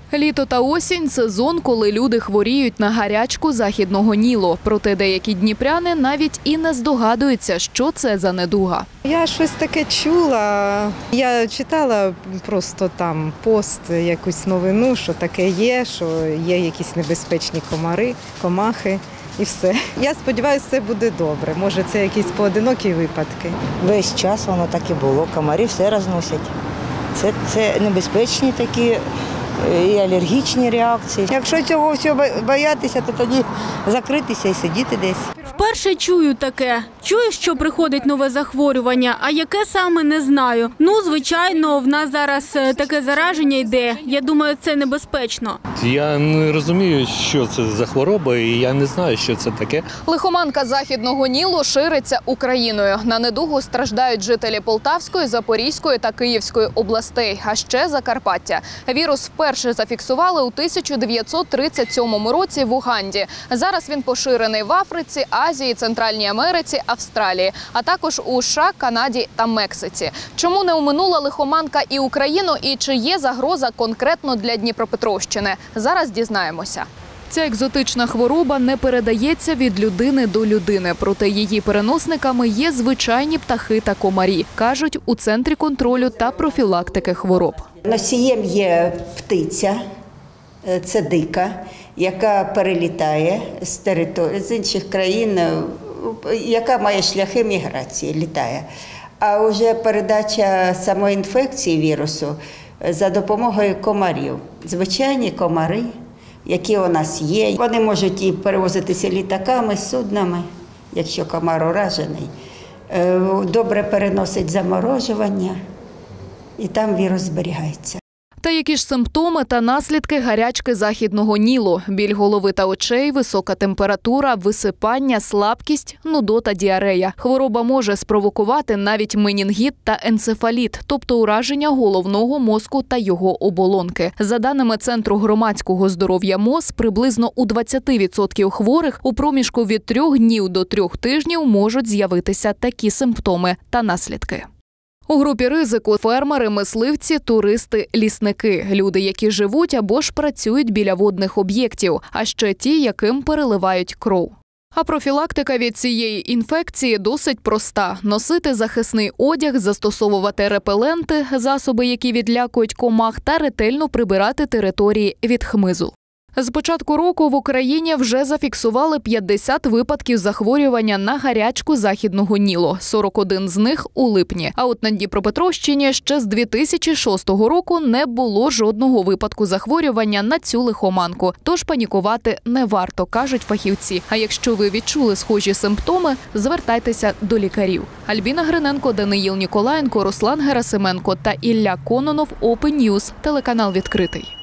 Літо та осінь – сезон, коли люди хворіють на гарячку Західного Нілу. Проте деякі дніпряни навіть і не здогадуються, що це за недуга. Я щось таке чула. Я читала просто там пост, якусь новину, що таке є, що є якісь небезпечні комари, комахи і все. Я сподіваюся, це буде добре. Може, це якісь поодинокі випадки. Весь час воно так і було. Комарі все розносять. Це небезпечні такі і алергічні реакції. Якщо цього всього боятися, то тоді закритися і сидіти десь. Вперше чую таке. Чую, що приходить нове захворювання, а яке саме – не знаю. Ну, звичайно, в нас зараз таке зараження йде. Я думаю, це небезпечно. Я не розумію, що це за хвороба, і я не знаю, що це таке. Лихоманка Західного Нілу шириться Україною. На недугу страждають жителі Полтавської, Запорізької та Київської областей, а ще Закарпаття. Вірус вперше зафіксували у 1937 році в Уганді. Зараз він поширений в Африці, Азії, Центральній Америці, Австралії, а також у США, Канаді та Мексиці. Чому не оминула лихоманка і Україну, і чи є загроза конкретно для Дніпропетровщини? Зараз дізнаємося. Ця екзотична хвороба не передається від людини до людини, проте її переносниками є звичайні птахи та комарі, кажуть у Центрі контролю та профілактики хвороб. Носієм є птиця, це дика, яка перелітає з території, з інших країн, яка має шляхи міграції, літає. А вже передача самої інфекції вірусу за допомогою комарів. Звичайні комари, які у нас є, вони можуть і перевозитися літаками, суднами, якщо комар уражений. Добре переносить заморожування, і там вірус зберігається. Та які ж симптоми та наслідки гарячки Західного Нілу? Біль голови та очей, висока температура, висипання, слабкість, нудота, діарея. Хвороба може спровокувати навіть менінгіт та енцефаліт, тобто ураження головного мозку та його оболонки. За даними Центру громадського здоров'я МОЗ, приблизно у 20% хворих у проміжку від 3 днів до 3 тижнів можуть з'явитися такі симптоми та наслідки. У групі ризику – фермери, мисливці, туристи, лісники, люди, які живуть або ж працюють біля водних об'єктів, а ще ті, яким переливають кров. А профілактика від цієї інфекції досить проста – носити захисний одяг, застосовувати репеленти, засоби, які відлякують комах, та ретельно прибирати території від хмизу. З початку року в Україні вже зафіксували 50 випадків захворювання на гарячку Західного Нілу, 41 з них у липні. А от на Дніпропетровщині ще з 2006 року не було жодного випадку захворювання на цю лихоманку. Тож панікувати не варто, кажуть фахівці. А якщо ви відчули схожі симптоми, звертайтеся до лікарів. Альбіна Гриненко, Даниїл Ніколаєнко, Руслан Герасименко та Ілля Кононов, Open News, телеканал «Відкритий».